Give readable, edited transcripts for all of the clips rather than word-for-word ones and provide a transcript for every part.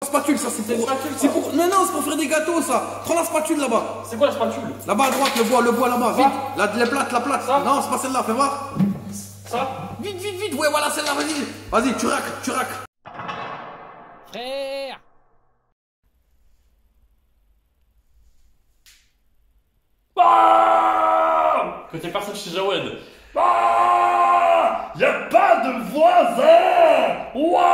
Spatule, ça c'est pour. Non, non, c'est pour faire des gâteaux, ça. Prends la spatule là-bas. C'est quoi la spatule? Là-bas à droite, le bois là-bas, vite. La plate. Ça? Non, c'est pas celle-là, fais voir. Ça? Vite. Ouais, voilà celle-là, vas-y. Vas-y, tu raques. Frère! Côté personne chez Jawed. Y'a pas de voisin!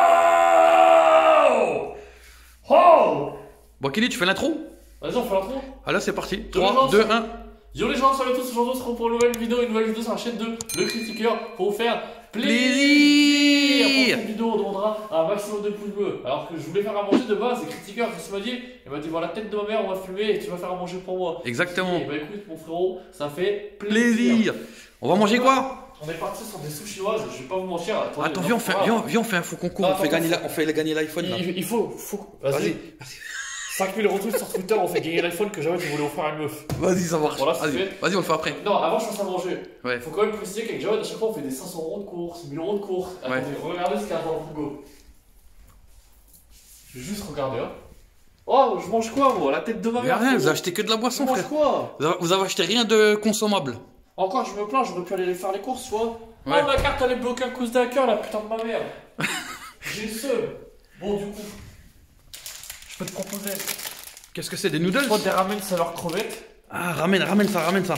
Waouh! Oh! Bon, Kelly, tu fais l'intro? Vas-y, on fait l'intro. Ah là, c'est parti. Yo, 3, 2, 1. Yo les gens, salut à tous, aujourd'hui on se retrouve pour une nouvelle vidéo sur la chaîne de Le Critiqueur pour vous faire plaisir. Pour cette vidéo, on demandera un maximum de pouces bleus. Alors que je voulais faire à manger de base, et Critiqueur, qu'est-ce qu'il m'a dit? Il m'a dit, voilà la tête de ma mère, on va filmer et tu vas faire à manger pour moi. Exactement. Et bah écoute, mon frérot, ça fait Plaisir. On va manger quoi? On est parti sur des sous chinoises, je vais pas vous mentir. Attendez, Attends, viens, on fait un faux concours. Attends, on fait gagner l'iPhone là. Il faut. Vas-y. 5000 retweets sur Twitter, on fait gagner l'iPhone que jamais tu voulais offrir à une meuf. Vas-y, ça marche. Voilà, c'est Vas-y, fait. on le fait après. Non, avant je pense à manger. Ouais. Faut quand même préciser qu'avec Jawed, à chaque fois on fait des 500 euros de course, 1000 euros de course. Ouais. Attendez, regardez ce qu'il y a dans le frigo. Je vais juste regarder, hein. Oh, je mange quoi, moi? La tête de ma Mais mère. rien, vous frérot. achetez que de la boisson, Je mange frère. quoi? Vous avez acheté rien de consommable. Encore, je me plains, j'aurais pu aller faire les courses, tu vois. Ouais. Oh, ma carte elle est bloquée à cause d'un cœur, la putain de ma mère. J'ai le seum. Bon, du coup, je peux te proposer Qu'est-ce que c'est, des noodles? soit des ramen saveur crevette. Ah, ramène ça.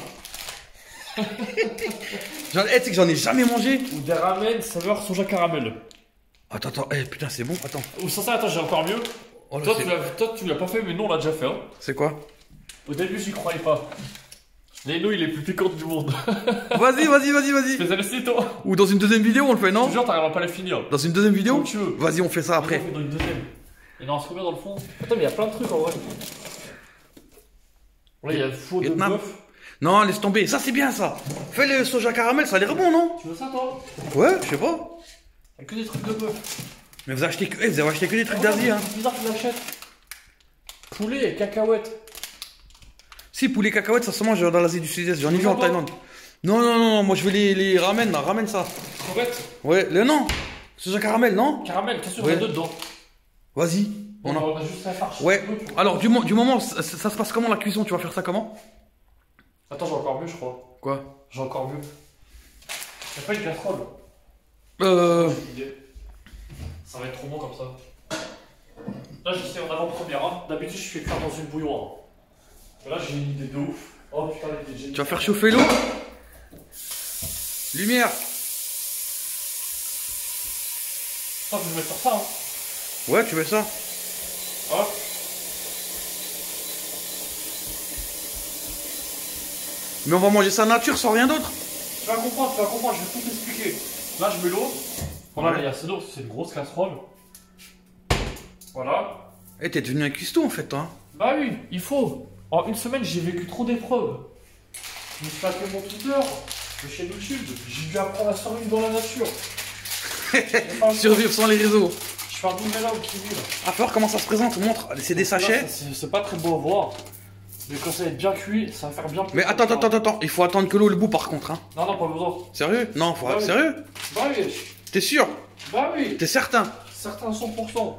Tu sais que j'en ai jamais mangé. Ou des ramen saveur soja caramel. Attends, putain, c'est bon, attends. Ou ça, attends, j'ai encore mieux. Oh là, Toi, tu l'as pas fait, mais nous, on l'a déjà fait. Hein. c'est quoi? Au début, j'y croyais pas. Les nouilles les plus piquantes du monde. Vas-y. Fais celle-ci, toi. Ou dans une deuxième vidéo, on le fait, Je non? te jure, t'arriveras pas à les finir. Dans une deuxième vidéo? Comme tu veux. Vas-y, on fait ça après. Dans une deuxième. Il en reste combien dans le fond? Attends, mais il y a plein de trucs en vrai. Là, il y a le four de Vietnam. bœuf. Non, laisse tomber. Ça, c'est bien, ça. Fais le soja caramel, ça a l'air bon, non? Tu veux ça, toi? Ouais, je sais pas. Il y a que des trucs de bœuf. Mais vous avez acheté que des trucs d'Asie, hein. C'est bizarre que tu l'achètes. Poulet et cacahuètes. Si, poulet cacahuètes, ça se mange dans l'Asie du Sud-Est. J'en ai vu en pas Thaïlande. Non, moi je veux les ramen, là. Ramène ça. Crevettes. Ouais, non. Soja caramel, non? Caramel, qu'est-ce que Ouais. tu as dedans? Vas-y. On a juste la farce. Ouais. Alors, du moment, ça se passe comment la cuisson? Tu vas faire ça comment? Attends, j'ai encore mieux, je crois. Quoi? J'ai encore mieux. Y'a pas une casserole? Euh. J'ai une idée. Ça va être trop bon comme ça. Là, j'essaie en avant-première. Hein. D'habitude, je fais cuire dans une bouilloire. Mais là, j'ai une idée de ouf. Oh putain, j'ai Tu vas faire chauffer l'eau? Lumière. Putain, je vais mettre sur ça. Hein. Ouais, tu veux ça? Hop. Mais on va manger ça nature sans rien d'autre? Tu vas comprendre, je vais tout t'expliquer. Là, je mets l'eau. Voilà, Ouais. il y a assez d'eau, c'est une grosse casserole. Voilà. Eh, t'es devenu un cuistot en fait, toi. Bah oui, il faut. En une semaine, j'ai vécu trop d'épreuves. Je me suis tapé mon tuteur de chez YouTube. J'ai dû apprendre à survivre dans la nature. Survivre sans les réseaux. Je fais un double mélange qui vit là. Ah, faut voir comment ça se présente. Montre. C'est des sachets. Là, c'est pas très beau à voir. Mais quand ça va être bien cuit, ça va faire bien plus. Mais attends. Il faut attendre que l'eau le bout par contre, hein. Non, pas besoin. Sérieux? Non, faut. Bah oui. Sérieux? Bah oui. T'es sûr? Bah oui. T'es certain? Certains 100%.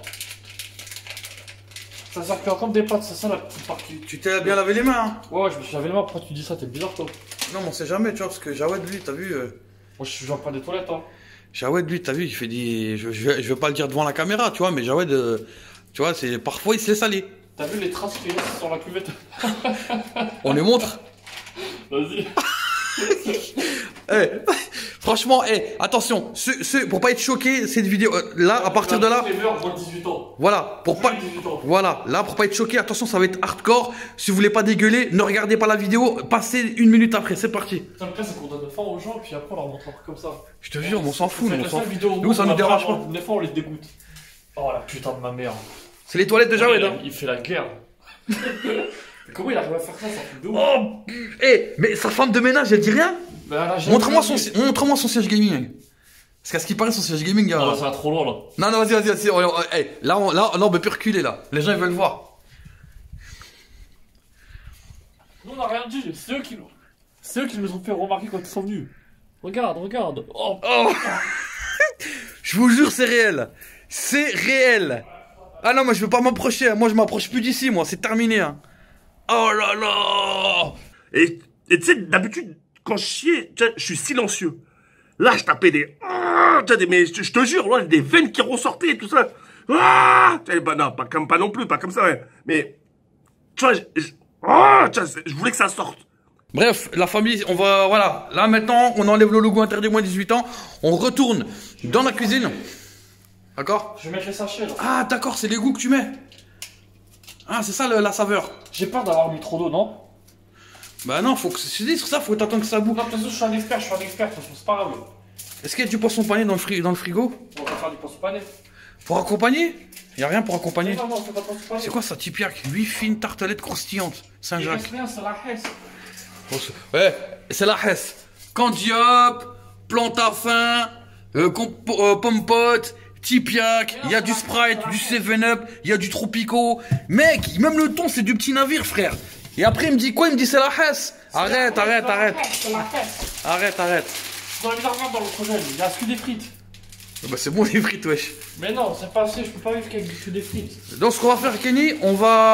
Ça sert que comme des pâtes, c'est ça la petite partie. Tu t'es bien lavé les mains, hein? Ouais, je me suis lavé les mains, pourquoi tu dis ça? T'es bizarre toi. Non, mais on sait jamais, tu vois, parce que Jawed, lui, t'as vu. Moi je viens pas des toilettes hein. Jawed, lui, t'as vu, il fait des. Je veux pas le dire devant la caméra, tu vois, mais Jawed, tu vois, c'est parfois il se laisse aller. T'as vu les traces qu'il y a sur la cuvette? On les montre. Vas-y. Eh, franchement, attention, pour pas être choqué, cette vidéo, là, à partir de là, Les meurs, moins de 18 ans. voilà, pour pas, 18 ans. voilà, là, pour pas être choqué, attention, ça va être hardcore. Si vous voulez pas dégueuler, ne regardez pas la vidéo, passez 1 minute après, c'est parti. Putain, le pire c'est qu'on donne faim aux gens, puis après on leur montre un truc comme ça. Je te jure, on s'en fout, C'est nous, la on s'en seule fout. vidéo au Nous, monde ça où nous après, dérange pas. Des fois on les dégoûte. Oh la putain de ma mère. C'est les toilettes de Jawed, hein. Il fait la guerre. Comment il arrive à faire ça, ça fait de ouf. Oh, mais sa femme de ménage, elle dit rien? Bah, là, j'ai Montre-moi envie. son siège gaming. Parce qu'à ce qui paraît, son siège gaming, Non, là, ça va trop loin là. Non, vas-y. Là, on peut plus reculer, là. Les gens, ils veulent voir. Nous on a rien dit, c'est eux qui nous ont fait remarquer quand ils sont venus. Regarde. Oh. Oh. Je vous jure, c'est réel. C'est réel. Ah non, moi je veux pas m'approcher. Moi je m'approche plus d'ici, moi. C'est terminé. Hein. Oh là là. Et tu sais, d'habitude, quand je chiais, tu sais, je suis silencieux. Là, je tapais des... tu sais, mais je te jure, là, des veines qui ressortaient et tout ça. Tu sais, bah non, pas non plus, pas comme ça. Ouais. Mais, tu vois, tu vois, je voulais que ça sorte. Bref, la famille, on va... Voilà. Là maintenant, on enlève le logo interdit moins 18 ans. On retourne dans la cuisine. D'accord? Je vais mettre les sachets là. Ah d'accord, c'est l'égout que tu mets. Ah, c'est ça la saveur. J'ai peur d'avoir mis trop d'eau, non? Bah non, faut que... Je te dis, sur ça, faut t'attendre que ça boue. Non, de toute façon, je suis un expert, de toute façon, c'est pas grave. Est-ce qu'il y a du poisson pané dans le frigo? On va faire du poisson pané. Pour accompagner? Y a rien pour accompagner. Non, on fait pas de poisson pané. C'est quoi ça, Tipiac? 8 fines tartelettes croustillantes. Saint-Jacques. C'est la Hesse. Ouais, c'est la Hesse. Candiop, plante à fin, pomme pote, Tipiac, il y a du Sprite, du 7-Up, il y a du Tropico. Mec, même le thon, c'est du petit navire, frère. Et après, il me dit quoi? Il me dit c'est la Hesse. Arrête. C'est la Hesse. Arrête. Dans les armoires dans le projet, il y a que des frites. Bah c'est bon les frites, wesh. Mais non, c'est pas assez, je peux pas vivre qu'avec que des frites. Donc ce qu'on va faire, Kenny, on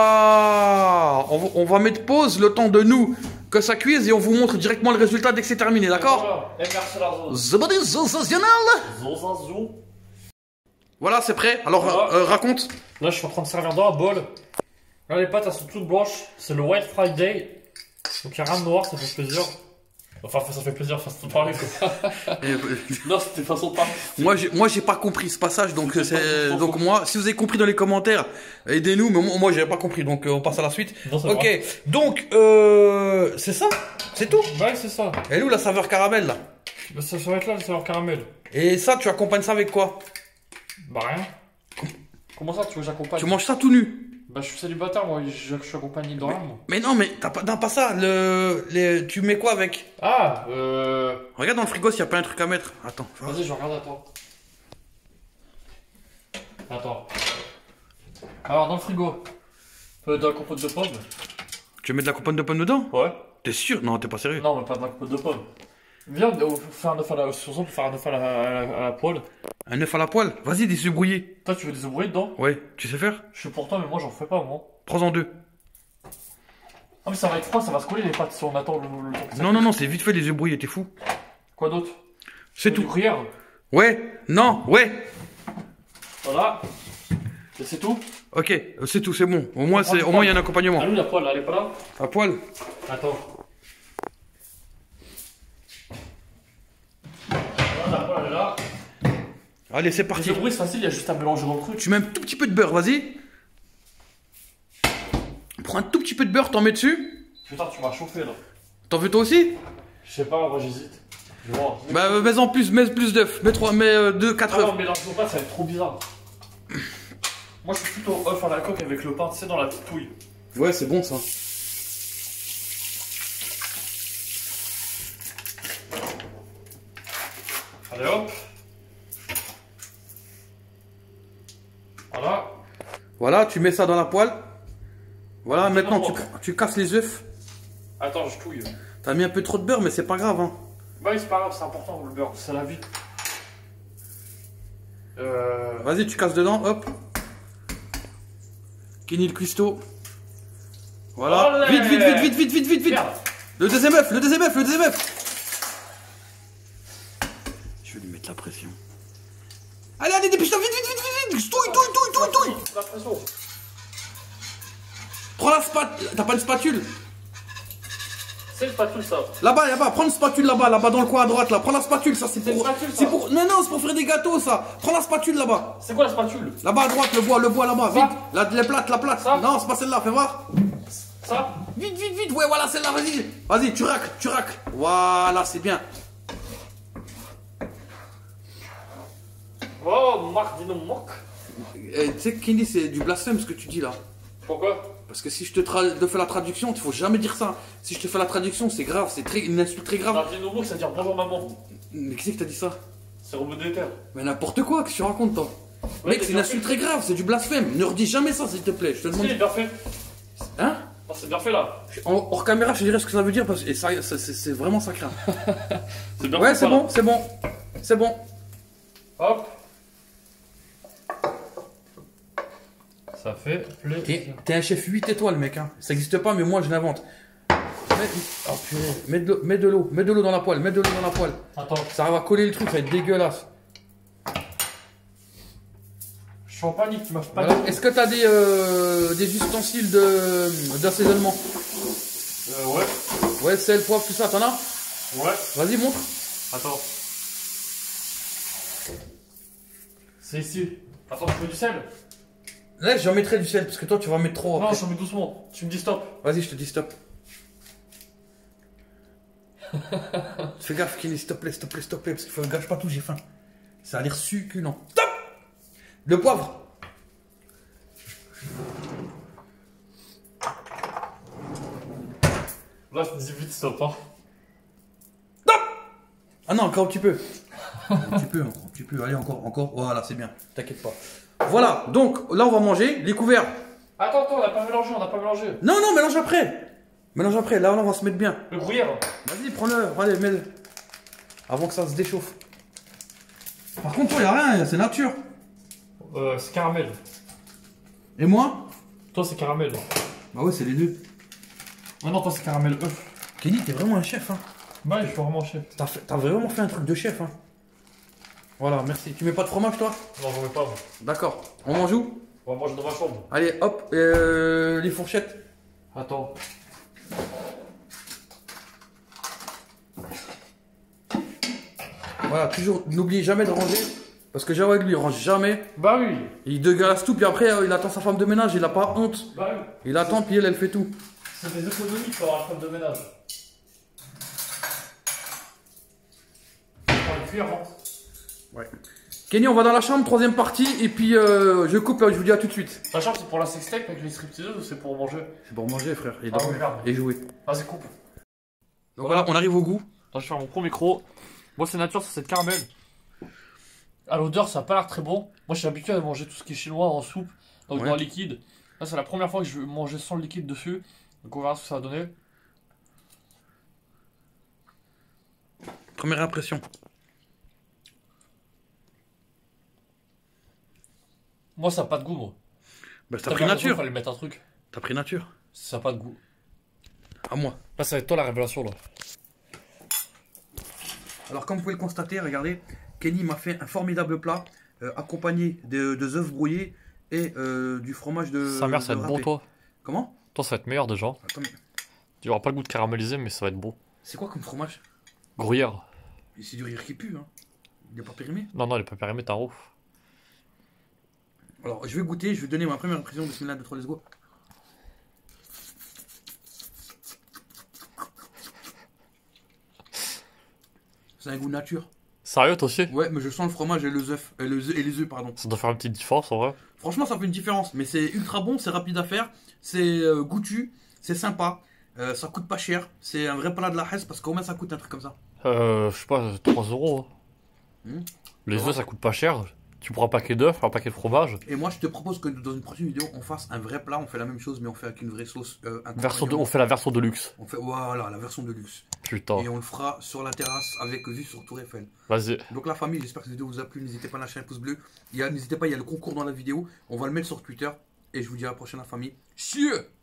va mettre pause le temps de nous que ça cuise et on vous montre directement le résultat dès que c'est terminé, d'accord? Voilà. Et merci la zone. Zozazou. Voilà, c'est prêt. Alors Voilà. raconte. Là, je suis en train de servir dans un bol. Là, les pâtes, elles sont toutes blanches. C'est le White Friday. Donc, il n'y a rien de noir, ça fait plaisir. Enfin, ça fait plaisir, façon de parler. Non, c'était façon de parler. Moi, j'ai pas compris ce passage, donc donc moi, si vous avez compris dans les commentaires, aidez-nous. Mais moi, j'avais pas compris, donc on passe à la suite. Non, c'est ok, vrai. donc c'est ça, c'est tout. Ouais, c'est ça. Elle est où la saveur caramel là? Bah, ça va être là, le saveur caramel. Et ça, tu accompagnes ça avec quoi? Bah, rien. Comment ça, tu veux que j'accompagne? Tu manges ça tout nu? Bah, je suis célibataire, moi, je suis accompagné de rien, moi. Mais non, mais t'as pas, non, pas ça. Tu mets quoi avec? Ah, Regarde dans le frigo s'il y a pas un truc à mettre. Attends. Vas-y, je regarde, Attends. Alors, dans le frigo, dans la compote de pommes. Tu mets de la compote de pommes dedans? Ouais. T'es sûr? Non, t'es pas sérieux. Non, mais pas de la compote de pommes. Viens, on fait un œuf à la sauce, on peut faire un œuf à la poêle. Un œuf à la poêle? Vas-y, des œufs brouillés. Toi, tu veux des œufs brouillés dedans? Ouais, tu sais faire? Je suis pour toi, mais moi, j'en fais pas, moi. Prends-en deux. Ah, mais ça va être froid, ça va se coller les pâtes si on attend le temps que ça Non, c'est vite fait les œufs brouillés, t'es fou. Quoi d'autre? C'est Du tout. gruyère. Ouais, non, ouais. Voilà. Et c'est tout? Ok, c'est tout, c'est bon. Au moins, il y a un accompagnement. Ah, nous, la poêle, elle est pas là? À poêle. Attends. Voilà, la poêle, elle est là. Allez, c'est Les parti. œufs brouillés, c'est facile, il y a juste à mélanger dans le truc. Tu mets un tout petit peu de beurre, vas-y. Prends un tout petit peu de beurre, t'en mets dessus. Putain, tu m'as chauffé, là. T'en veux toi aussi? Je sais pas, moi, j'hésite. Je vais voir. Bah, mets-en plus, mets plus d'œufs. Mets 2, 4 Ah non, œufs. mais mélange nos pâtes, ça va être trop bizarre. Moi, je suis plutôt œuf à la coque avec le pain, tu sais, dans la petite touille. Ouais, c'est bon ça. Allez, hop. Voilà. Voilà, tu mets ça dans la poêle. Voilà, C'est maintenant bon. tu casses les œufs. Attends, je touille. T'as mis un peu trop de beurre, mais c'est pas grave. Hein. Bah, c'est pas grave, c'est important le beurre, c'est la vie. Vas-y, tu casses dedans, hop. Kenny le cuistot. Voilà. Olé. Vite. Merde. Le deuxième œuf. Je vais lui mettre la pression. Allez, dépêche-toi, vite. Touille. La pression. Prends la spatule. T'as pas une spatule? C'est le spatule, ça. Là-bas, prends une spatule là-bas dans le coin à droite là. Prends la spatule, ça c'est C'est pour. une spatule, ça. C'est pour. Non, c'est pour faire des gâteaux ça. Prends la spatule là-bas. C'est quoi la spatule? Là-bas à droite, le bois là-bas, Ça vite. La plate. Ça Non, c'est pas celle-là, fais voir. Ça? Vite. Ouais, voilà celle-là, vas-y. Vas-y, tu raques. Voilà, c'est bien. Oh, Marc, dis-nous Marc. Tu sais, Kenny, c'est du blasphème ce que tu dis là. Pourquoi? Parce que si je te fais la traduction, il faut jamais dire ça. Si je te fais la traduction, c'est grave, c'est une insulte très grave. Non, dis-nous Marc, ça veut dire bonjour maman. Mais qui c'est que t'as dit ça? C'est Robot d'éther. Mais n'importe quoi, qu'est-ce que tu racontes toi? Ouais, Mec, c'est une insulte très grave, c'est du blasphème. Ne redis jamais ça, s'il te plaît, je te Si, demande. il est bien fait. Hein? Non, c'est bien fait là. Hors caméra, je te dirai ce que ça veut dire parce que c'est vraiment sacré. C'est bien Ouais, fait. c'est bon. Hop. Ça fait plaisir. T'es un chef 8 étoiles, mec. Hein. Ça n'existe pas, mais moi je l'invente. Oh, purée. Mets de l'eau dans la poêle. Mets de l'eau dans la poêle. Attends. Ça va coller le truc, ça va être dégueulasse. Je suis en panique, tu m'as fait Voilà. panique. Est-ce que t'as des ustensiles d'assaisonnement? Ouais. Ouais, sel, poivre, tout ça, t'en as? Ouais. Vas-y, montre. Attends. C'est ici. Attends, tu veux du sel? Là, j'en mettrai du sel, parce que toi, tu vas mettre trop. Non, après. je mets doucement. Tu me dis stop. Vas-y, je te dis stop. Fais gaffe, Kenny, s'il te plaît, parce qu'il faut que je gâche pas tout, j'ai faim. Ça a l'air succulent. Stop! Le poivre. Là, je te dis vite stop. Hein. Ah non, encore un petit peu. Un petit peu. Allez, encore. Voilà, c'est bien. T'inquiète pas. Voilà, donc là, on va manger. Les couverts. Attends, on n'a pas mélangé. Non, mélange après. Là, on va se mettre bien. Le gruyère. Vas-y, prends-le. Allez, mets-le. Avant que ça se déchauffe. Par contre, toi, y a rien, c'est nature. C'est caramel. Et moi? Toi, c'est caramel. Bah ouais, c'est les deux. Ah non, toi, c'est caramel œuf. Kenny, t'es vraiment un chef, hein. Bah, je suis vraiment chef. T'as vraiment fait un truc de chef, hein. Voilà, merci. Tu mets pas de fromage, toi? Non, j'en mets pas, moi. D'accord. On mange où? On va manger dans ma chambre. Allez, hop, les fourchettes. Attends. Voilà, toujours, n'oubliez jamais de ranger. Parce que Jawad, lui, il range jamais. Bah oui. Il dégueulasse tout, puis après, il attend sa femme de ménage, il a pas honte. Bah oui. Il attend, puis elle fait tout. C'est des économies pour avoir la femme de ménage. On prend le cuir, hein. Ouais. Kenny, on va dans la chambre, troisième partie, et puis je coupe, je vous dis à tout de suite. La chambre, c'est pour la sextape avec les stripteaseuses ou c'est pour manger? C'est pour manger, frère, et Ah, regarde. et jouer. Vas-y, coupe. Donc voilà, on arrive au goût. Là, je vais faire mon premier micro. Moi, c'est nature, c'est de caramel. À l'odeur, ça a pas l'air très bon. Moi, je suis habitué à manger tout ce qui est chinois en soupe, donc Ouais. dans le liquide. Là, c'est la première fois que je vais manger sans le liquide dessus. Donc, on verra ce que ça va donner. Première impression. Moi, ça n'a pas de goût, moi. Bah, t'as pris nature. Fallait mettre un truc. T'as pris nature. Ça n'a pas de goût. À moi. Là, ça va être toi la révélation, là. Alors, comme vous pouvez le constater, regardez, Kenny m'a fait un formidable plat, accompagné de œufs brouillés et du fromage de. Sa mère, ça va de être bon, râpé. toi. Comment? Toi, ça va être meilleur déjà. Attends, mais Tu n'auras pas le goût de caramélisé, mais ça va être bon. c'est quoi comme fromage? Gruyère. Et c'est du rire qui pue, hein. Il n'est pas périmé. Non, il est pas périmé, t'as un ouf. Alors, je vais goûter, je vais donner ma première impression de Bismillah, 2, 3, let's go. C'est un goût nature. Sérieux, toi aussi? Ouais, mais je sens le fromage et les œufs, et les œufs, pardon. Ça doit faire une petite différence en vrai. Franchement, ça fait une différence, mais c'est ultra bon, c'est rapide à faire, c'est goûtu, c'est sympa, ça coûte pas cher, c'est un vrai plat de la Hesse parce que combien ça coûte un truc comme ça? Je sais pas, 3 euros. Hein. Les Ça va. œufs, ça coûte pas cher. Tu prends un paquet d'œufs, un paquet de fromage. Et moi, je te propose que dans une prochaine vidéo, on fasse un vrai plat, on fait la même chose, mais on fait avec une vraie sauce. On fait la version de luxe. On fait, voilà, la version de luxe. Putain. Et on le fera sur la terrasse avec vue sur Tour Eiffel. Vas-y. Donc la famille, j'espère que cette vidéo vous a plu. N'hésitez pas à lâcher un pouce bleu. N'hésitez pas, il y a le concours dans la vidéo. On va le mettre sur Twitter. Et je vous dis à la prochaine, la famille. Chieux!